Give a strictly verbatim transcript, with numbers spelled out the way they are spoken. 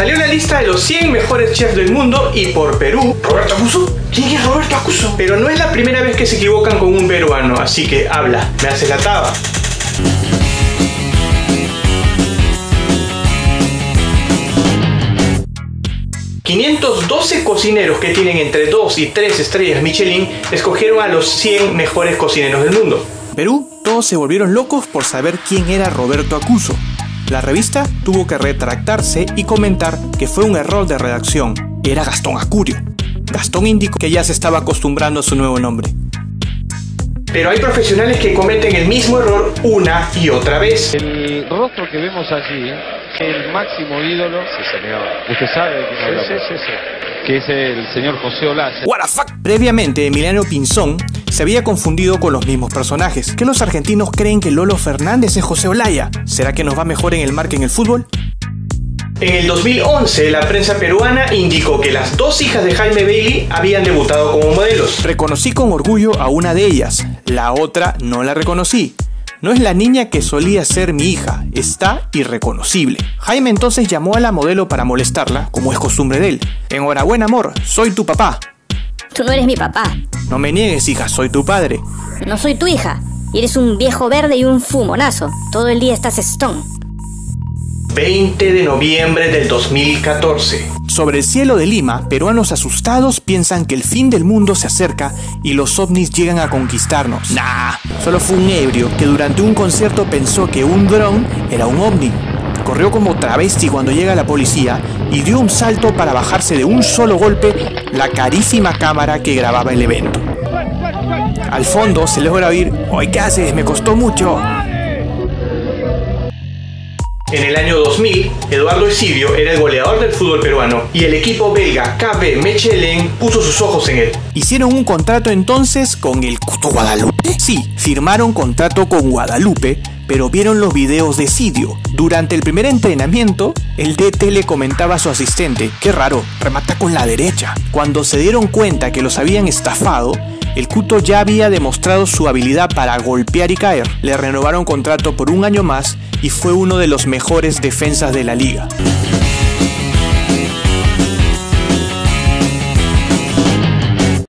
Salió la lista de los cien mejores chefs del mundo y por Perú... ¿Roberto Acuso? ¿Quién es Roberto Acuso? Pero no es la primera vez que se equivocan con un peruano, así que habla, me haces la taba. quinientos doce cocineros que tienen entre dos y tres estrellas Michelin escogieron a los cien mejores cocineros del mundo. Perú, todos se volvieron locos por saber quién era Roberto Acuso. La revista tuvo que retractarse y comentar que fue un error de redacción. Era Gastón Acurio. Gastón indicó que ya se estaba acostumbrando a su nuevo nombre. Pero hay profesionales que cometen el mismo error una y otra vez. El rostro que vemos allí, el máximo ídolo, sí, señor. Usted sabe de quién hablamos. Sí, sí, sí, sí. Que es el señor José Olaya. What the fuck? Previamente, Emiliano Pinzón se había confundido con los mismos personajes. ¿Que los argentinos creen que Lolo Fernández es José Olaya? ¿Será que nos va mejor en el mar que en el fútbol? En el dos mil once, la prensa peruana indicó que las dos hijas de Jaime Bailey habían debutado como modelos. Reconocí con orgullo a una de ellas, la otra no la reconocí. No es la niña que solía ser mi hija, está irreconocible. Jaime entonces llamó a la modelo para molestarla, como es costumbre de él. Enhorabuena, amor, soy tu papá. Tú no eres mi papá. No me niegues, hija, soy tu padre. No soy tu hija, y eres un viejo verde y un fumonazo. Todo el día estás stone. veinte de noviembre del dos mil catorce. Sobre el cielo de Lima, peruanos asustados piensan que el fin del mundo se acerca y los ovnis llegan a conquistarnos. Nah, solo fue un ebrio que durante un concierto pensó que un dron era un ovni. Corrió como travesti cuando llega la policía y dio un salto para bajarse de un solo golpe la carísima cámara que grababa el evento. Al fondo se logra oír: "Oye, ¿qué haces? Me costó mucho". En el año dos mil, Eduardo Esidio era el goleador del fútbol peruano y el equipo belga K B Mechelen puso sus ojos en él. ¿Hicieron un contrato entonces con el Cuto Guadalupe? Sí, firmaron contrato con Guadalupe, pero vieron los videos de Esidio. Durante el primer entrenamiento, el D T le comentaba a su asistente: "Qué raro, remata con la derecha". Cuando se dieron cuenta que los habían estafado, el Cuto ya había demostrado su habilidad para golpear y caer. Le renovaron contrato por un año más y fue uno de los mejores defensas de la liga.